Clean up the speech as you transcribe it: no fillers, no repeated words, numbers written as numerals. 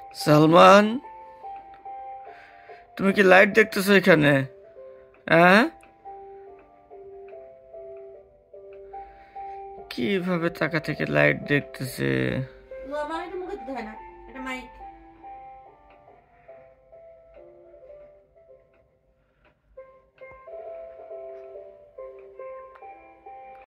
সালমান, তুমি কি লাইট দেখতেছো এখানে? হ্যাঁ, কিভাবে তাকা থেকে লাইট দেখতেছে? ও আমার এটা মুখে দিতে হয় না, এটা মাইক।